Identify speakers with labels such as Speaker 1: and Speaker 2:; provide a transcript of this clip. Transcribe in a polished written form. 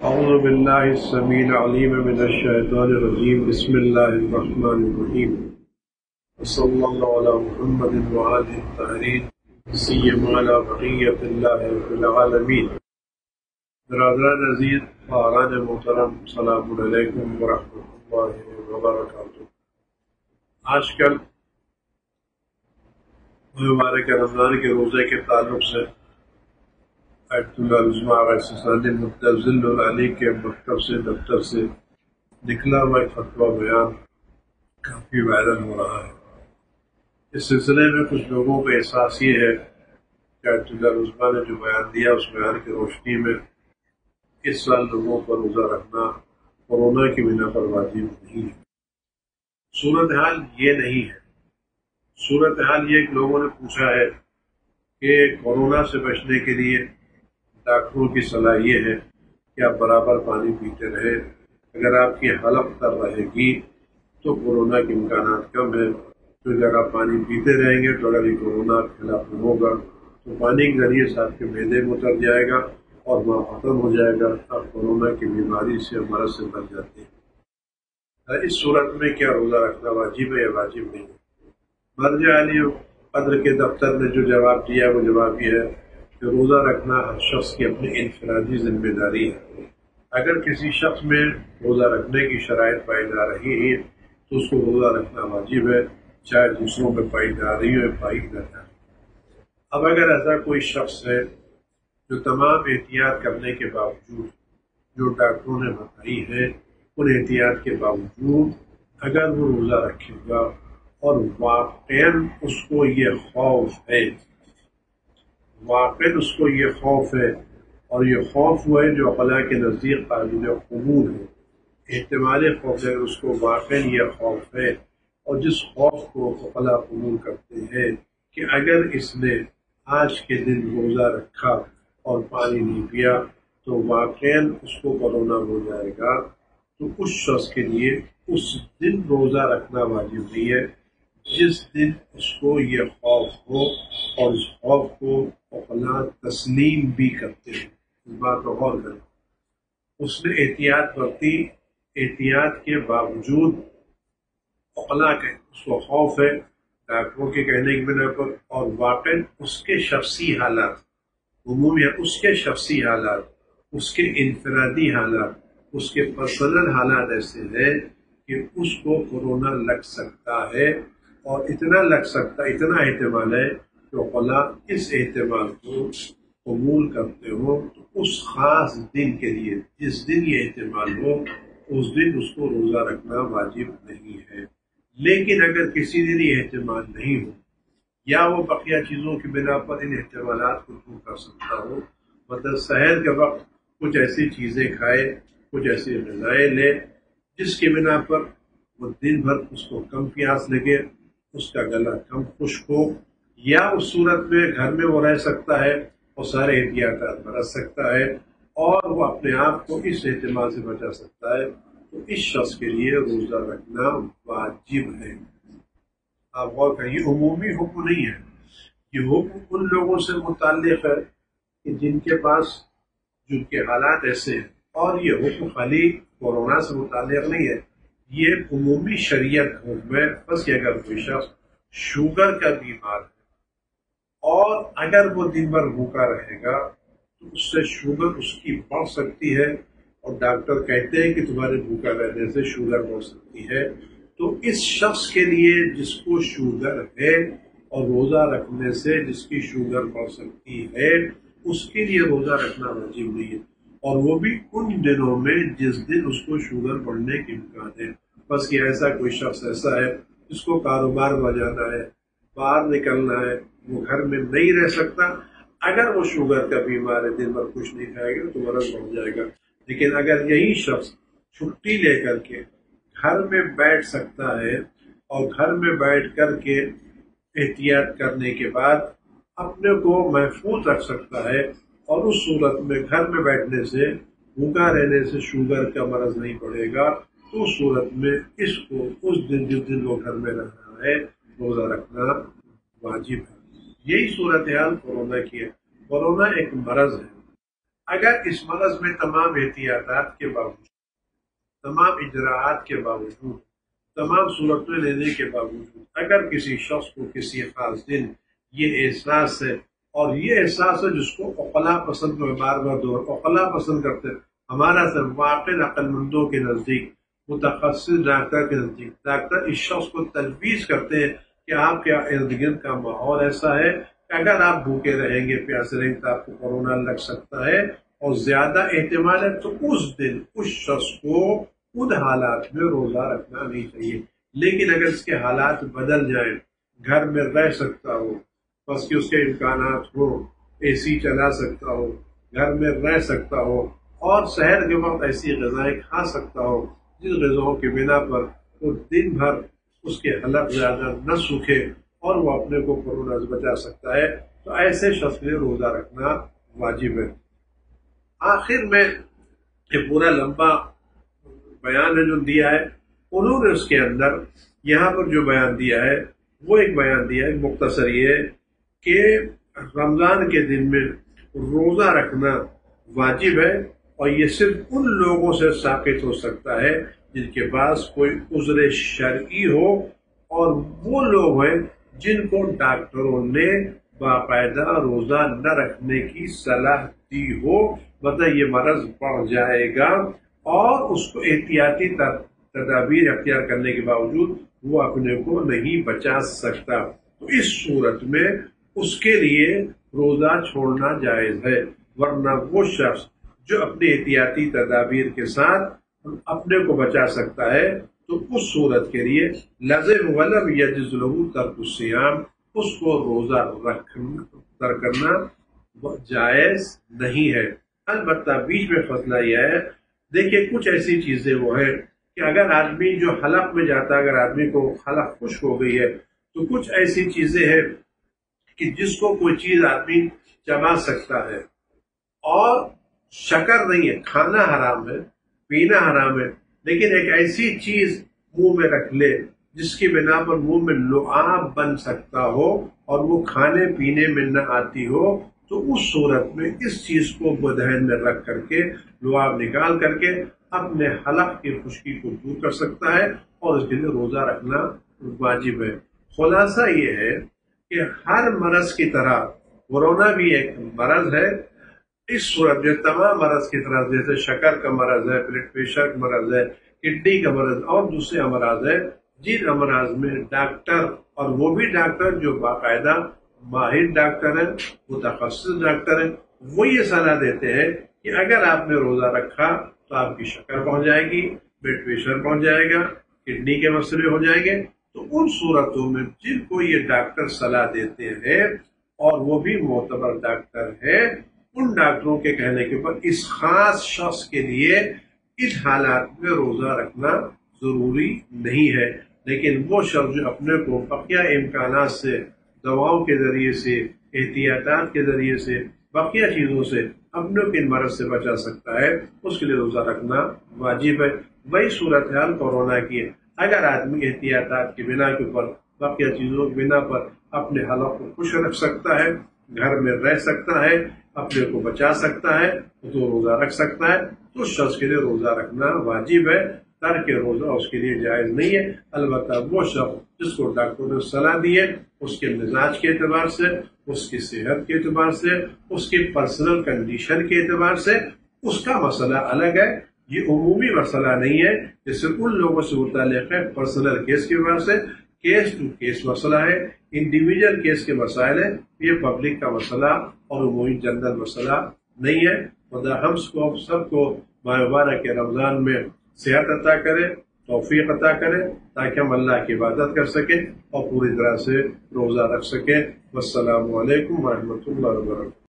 Speaker 1: اعوذ باللہ السمیع العلیم من الشیطان الرجیم بسم اللہ الرحمن الرحیم صلی اللہ علی محمد وآلہ الطاہرین سیما علی بقیۃ اللہ رب العالمین۔ برادران عزیز، خواہران محترم، السلام علیکم ورحمۃ اللہ وبرکاتہ۔ آج کل مبارک رمضان کے روزے کے تعلق سے سیستانی متضل علی کے مکتب سے دفتر سے نکلا ہوا ایک فتویٰ بیان کافی وائرل ہو رہا ہے۔ اس سلسلے میں کچھ لوگوں کا احساس یہ ہے کہ عثمان نے جو بیان دیا اس بیان کی روشنی میں اس سال لوگوں پر روزہ رکھنا کورونا کی بنا پر واجب نہیں ہے۔ صورتحال یہ نہیں ہے۔ صورتحال یہ کہ لوگوں نے پوچھا ہے کہ کورونا سے بچنے کے لیے ڈاکٹروں کی صلاح یہ ہے کہ آپ برابر پانی پیتے رہیں۔ اگر آپ کی حلق تر رہے گی تو کورونا کے امکانات کم ہیں، تو اگر آپ پانی پیتے رہیں گے تو اگر یہ کورونا خلاف ہوگا تو پانی کے ذریعے سے آپ کے معدے میں اتر جائے گا اور وہاں ختم ہو جائے گا، آپ کورونا کی بیماری سے مرض سے بچ جاتے ہیں۔ اس صورت میں کیا روزہ رکھنا واجب ہے یا واجب نہیں ہے؟ مرجع علی قدر کے دفتر نے جو جواب دیا وہ جواب یہ ہے کہ روزہ رکھنا ہر شخص کی اپنی انفرادی ذمہ داری ہے۔ اگر کسی شخص میں روزہ رکھنے کی شرائط پائی جا رہی ہے تو اس کو روزہ رکھنا واجب ہے، چاہے دوسروں میں پائی جا رہی ہو پائی نہ جائے۔ اب اگر ایسا کوئی شخص ہے جو تمام احتیاط کرنے کے باوجود جو ڈاکٹروں نے بتائی ہے ان احتیاط کے باوجود اگر وہ روزہ رکھے گا اور واقعاً اس کو یہ خوف ہے، اور یہ خوف وہ ہے جو عقلاء کے نزدیک قابل قبول ہے، احتمال خوف ہے، اس کو واقعاً یہ خوف ہے، اور جس خوف کو عقلاء قبول کرتے ہیں کہ اگر اس نے آج کے دن روزہ رکھا اور پانی نہیں پیا تو واقعاً اس کو کورونا ہو جائے گا، تو اس شخص کے لیے اس دن روزہ رکھنا واجب نہیں ہے جس دن اس کو یہ خوف ہو، اور اس خوف کو عقلاء تسلیم بھی کرتے ہیں۔ اس بات کو غور کریں، اس نے احتیاط برتی، احتیاط کے باوجود عقلاء کے اس کو خوف ہے ڈاکٹروں کے کہنے کی بنا پر، اور واقعاً اس کے شخصی حالات، عمومی اس کے شخصی حالات، اس کے انفرادی حالات، اس کے پرسنل حالات ایسے ہیں کہ اس کو کورونا لگ سکتا ہے، اور اتنا لگ سکتا، اتنا احتمال ہے کہ عقلاء اس احتمال کو قبول کرتے ہو تو اس خاص دن کے لیے جس دن یہ احتمال ہو اس دن اس کو روزہ رکھنا واجب نہیں ہے۔ لیکن اگر کسی دن یہ احتمال نہیں ہو یا وہ بقیہ چیزوں کی بنا پر ان احتمالات کو دور کر سکتا ہو، مطلب سحر کے وقت کچھ ایسی چیزیں کھائے، کچھ ایسی غذائیں لے جس کی بنا پر وہ دن بھر اس کو کم پیاس لگے، اس کا گلا کم خشک ہو، یا اس صورت میں گھر میں وہ رہ سکتا ہے اور سارے احتیاطات برت سکتا ہے اور وہ اپنے آپ کو اس احتمال سے بچا سکتا ہے، تو اس شخص کے لیے روزہ رکھنا واجب ہے۔ آپ غور کریں، یہ عمومی حکم نہیں ہے، یہ حکم ان لوگوں سے متعلق ہے کہ جن کے پاس جن کے حالات ایسے ہیں، اور یہ حکم خالی کورونا سے متعلق نہیں ہے، یہ عمومی شریعت حکم ہے۔ بس کہ اگر کوئی شخص شوگر کا بیمار ہے اور اگر وہ دن بھر بھوکا رہے گا تو اس سے شوگر اس کی بڑھ سکتی ہے، اور ڈاکٹر کہتے ہیں کہ تمہارے بھوکا رہنے سے شوگر بڑھ سکتی ہے، تو اس شخص کے لیے جس کو شوگر ہے اور روزہ رکھنے سے جس کی شوگر بڑھ سکتی ہے اس کے لیے روزہ رکھنا واجب نہیں ہے، اور وہ بھی ان دنوں میں جس دن اس کو شوگر بڑھنے کے امکان ہے۔ بس کہ ایسا کوئی شخص ایسا ہے جس کو کاروبار میں جانا ہے، باہر نکلنا ہے، وہ گھر میں نہیں رہ سکتا، اگر وہ شوگر کا بیمار ہے دن بھر کچھ نہیں کھائے گا تو مرض بڑھ جائے گا۔ لیکن اگر یہی شخص چھٹی لے کر کے گھر میں بیٹھ سکتا ہے اور گھر میں بیٹھ کر کے احتیاط کرنے کے بعد اپنے کو محفوظ رکھ سکتا ہے، اور اس صورت میں گھر میں بیٹھنے سے، بھوکا رہنے سے شوگر کا مرض نہیں پڑے گا، تو اس صورت میں اس کو اس دن جس دن وہ گھر میں رہ رہا ہے روزہ رکھنا واجب ہے۔ یہی صورتحال کورونا کی ہے۔ کورونا ایک مرض ہے، اگر اس مرض میں تمام احتیاطات کے باوجود، تمام اجراعات کے باوجود، تمام صورتیں لینے کے باوجود اگر کسی شخص کو کسی خاص دن یہ احساس ہے، اور یہ احساس ہے جس کو عقلاء پسند، میں بار بار دور عقلاء پسند کرتے ہیں، ہمارا سب واقع عقل مندوں کے نزدیک، متخصص ڈاکٹر کے نزدیک، ڈاکٹر اس شخص کو تجویز کرتے ہیں کہ آپ کے ارد گرد کا ماحول ایسا ہے کہ اگر آپ بھوکے رہیں گے، پیاسے رہیں گے تو آپ کو کورونا لگ سکتا ہے، اور زیادہ احتمال ہے تو اس دن اس شخص کو ان حالات میں روزہ رکھنا نہیں چاہیے۔ لیکن اگر اس کے حالات بدل جائیں، گھر میں رہ سکتا ہو، بس کہ اس کے امکانات ہو، اے سی چلا سکتا ہو، گھر میں رہ سکتا ہو، اور سحر کے وقت ایسی غذائیں کھا سکتا ہو جن غذاؤں کی بنا پر وہ دن بھر اس کے حلق زیادہ نہ سوکھے اور وہ اپنے کو کورونا سے بچا سکتا ہے، تو ایسے شخص نے روزہ رکھنا واجب ہے۔ آخر میں یہ پورا لمبا بیان ہے جو دیا ہے، انہوں نے اس کے اندر یہاں پر جو بیان دیا ہے وہ ایک بیان دیا ہے مختصر، یہ کہ رمضان کے دن میں روزہ رکھنا واجب ہے، اور یہ صرف ان لوگوں سے ثابت ہو سکتا ہے جن کے پاس کوئی عذر شرعی ہو، اور وہ لوگ ہیں جن کو ڈاکٹروں نے باقاعدہ روزہ نہ رکھنے کی صلاح دی ہو، مطلب یہ مرض بڑھ جائے گا اور اس کو احتیاطی تدابیر اختیار کرنے کے باوجود وہ اپنے کو نہیں بچا سکتا، تو اس صورت میں اس کے لیے روزہ چھوڑنا جائز ہے۔ ورنہ وہ شخص جو اپنے احتیاطی تدابیر کے ساتھ اپنے کو بچا سکتا ہے تو اس صورت کے لیے لازم ولم یجوز له ترک الصیام، اس کو روزہ ترک کرنا جائز نہیں ہے۔ البتہ بیچ میں فاصلہ یہ ہے، دیکھیے کچھ ایسی چیزیں وہ ہیں کہ اگر آدمی جو حلق میں جاتا ہے، اگر آدمی کو حلق خشک ہو گئی ہے تو کچھ ایسی چیزیں ہیں کہ جس کو کوئی چیز آدمی چبا سکتا ہے، اور شکر نہیں ہے، کھانا حرام ہے، پینا حرام ہے، لیکن ایک ایسی چیز منہ میں رکھ لے جس کی بنا پر منہ میں لعاب بن سکتا ہو اور وہ کھانے پینے میں نہ آتی ہو، تو اس صورت میں اس چیز کو ذہن میں رکھ کر کے لعاب نکال کر کے اپنے حلق کی خشکی کو دور کر سکتا ہے، اور اس کے لیے روزہ رکھنا واجب ہے۔ خلاصہ یہ ہے کہ ہر مرض کی طرح کورونا بھی ایک مرض ہے، اس صورت میں تمام مرض کی طرح، جیسے شکر کا مرض ہے، بلڈ پریشر کا مرض ہے، کڈنی کا مرض اور دوسرے امراض ہے، جن امراض میں ڈاکٹر، اور وہ بھی ڈاکٹر جو باقاعدہ ماہر ڈاکٹر ہیں، متخصص ڈاکٹر ہیں، وہ یہ صلاح دیتے ہیں کہ اگر آپ نے روزہ رکھا تو آپ کی شکر پہنچ جائے گی، بلڈ پریشر پہنچ جائے گا، کڈنی کے مسئلے ہو جائیں گے، تو ان صورتوں میں جن کو یہ ڈاکٹر صلاح دیتے ہیں اور وہ بھی معتبر ڈاکٹر ہیں، ان ڈاکٹروں کے کہنے کے اوپر اس خاص شخص کے لیے ان حالات میں روزہ رکھنا ضروری نہیں ہے۔ لیکن وہ شخص جو اپنے کو بقیہ امکانات سے، دواؤں کے ذریعے سے، احتیاطات کے ذریعے سے، بقیہ چیزوں سے اپنے کو ان مرض سے بچا سکتا ہے، اس کے لیے روزہ رکھنا واجب ہے۔ وہی صورتحال کورونا کی ہے، اگر آدمی احتیاطات کی بنا کے اوپر، بقیہ چیزوں کی بنا پر اپنے حلق کو خوش رکھ سکتا ہے، گھر میں رہ سکتا ہے، اپنے کو بچا سکتا ہے، تو روزہ رکھ سکتا ہے، تو اس شخص کے لیے روزہ رکھنا واجب ہے، ترک روزہ اس کے لیے جائز نہیں ہے۔ البتہ وہ شخص جس کو ڈاکٹر نے صلاح دی ہے، اس کے مزاج کے اعتبار سے، اس کی صحت کے اعتبار سے، اس کی پرسنل کنڈیشن کے اعتبار سے اس کا مسئلہ الگ ہے، یہ عمومی مسئلہ نہیں ہے، جس سے ان لوگوں سے متعلق ہے پرسنل کیس کے اعتبار سے، کیس ٹو کیس مسئلہ ہے، انڈیویجل کیس کے مسائل ہیں، یہ پبلک کا مسئلہ اور عمومی جنرل مسئلہ نہیں ہے۔ خدا ہم سب کو ماہ مبارک کے رمضان میں صحت عطا کرے، توفیق عطا کرے، تاکہ ہم اللہ کی عبادت کر سکیں اور پوری طرح سے روزہ رکھ سکیں۔ والسلام علیکم ورحمۃ اللہ وبرکاتہ۔